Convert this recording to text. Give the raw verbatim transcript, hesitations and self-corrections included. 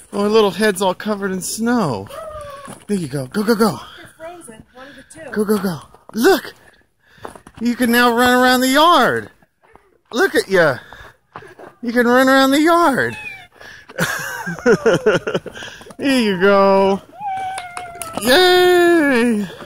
Oh, her little head's all covered in snow. There you go. Go, go, go. Frozen. One of the two. Go, go, go. Look! You can now run around the yard. Look at you. You can run around the yard. Here you go. Yay!